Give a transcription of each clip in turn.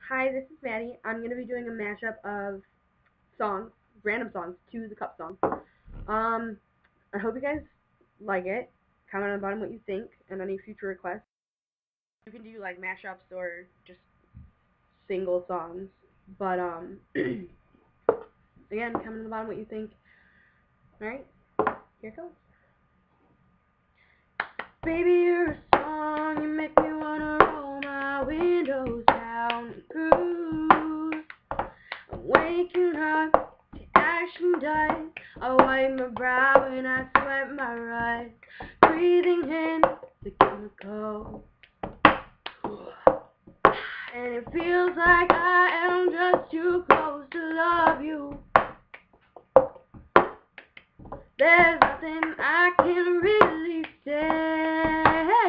Hi, this is Maddie. I'm going to be doing a mashup of songs, random songs, to the Cup song. I hope you guys like it. Comment on the bottom what you think and any future requests. You can do like mashups or just single songs. But again, comment on the bottom what you think. Alright, here it goes. Baby, you're a song, you make me wanna roll my windows down and cruise. I'm waking up to ash and dust. I wipe my brow and I sweat my rust. Breathing in the chemical, and it feels like I am just too close to love you. There's nothing I can really say.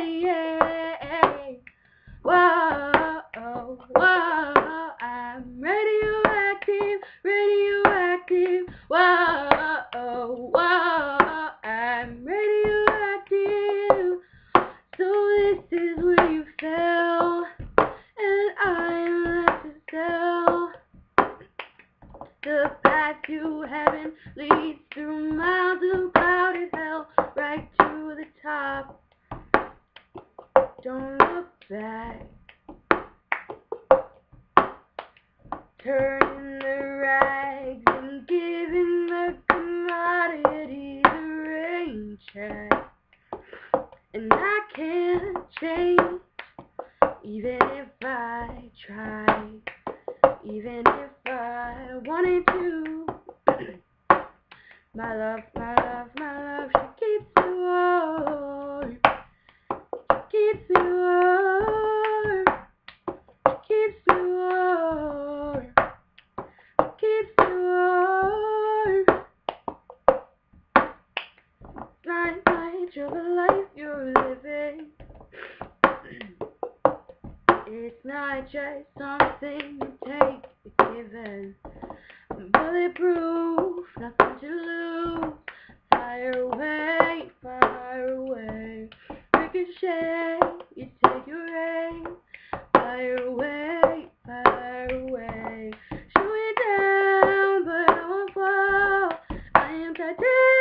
Whoa, whoa, I'm radioactive, radioactive. Whoa, whoa, I'm radioactive. So this is where you fell, and I am left to tell. The path to heaven leads through miles of clouded hell, right to the top. Don't look back. Turning the rags and giving the commodity the rain check. And I can't change, even if I tried, even if I wanted to. My love, my love, my love, she keeps me warm. She keeps me warm. She keeps me warm. She keeps me warm. Not much of a life you're living. It's not just something you take for given. Bulletproof, nothing to lose. Fire away, fire away. Ricochet, you take your aim. Fire away, fire away. Shoot it down, but I won't fall. I am titanium.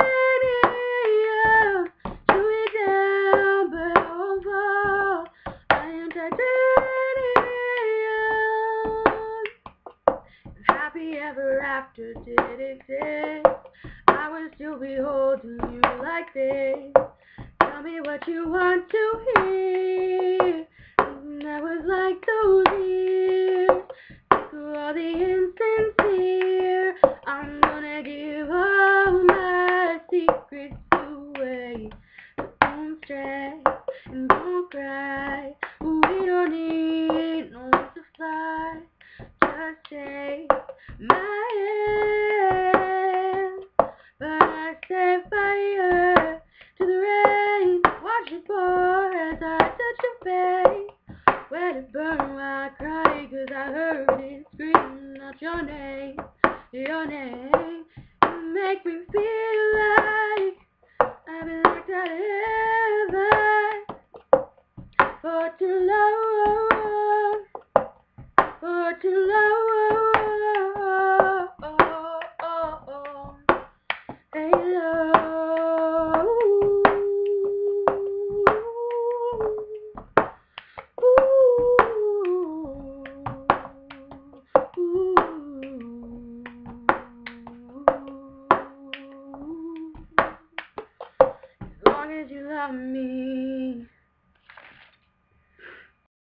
Shoot it down, but I won't fall. I am titanium. If happy ever after did exist, I would still be holding you like this. Tell me what you want to hear. That was like those years. Through all the insincere, I'm gonna give all my secrets away. But don't stress and don't cry. We don't need no one to fly. Just take my hand. But I set fire to the rain. Watch it pour as I touch your face. Let it burn while I cry, 'cause I heard it scream out your name, your name. You make me feel like I've been locked out of heaven for too long, for too long. Hey, love. As long as you love me.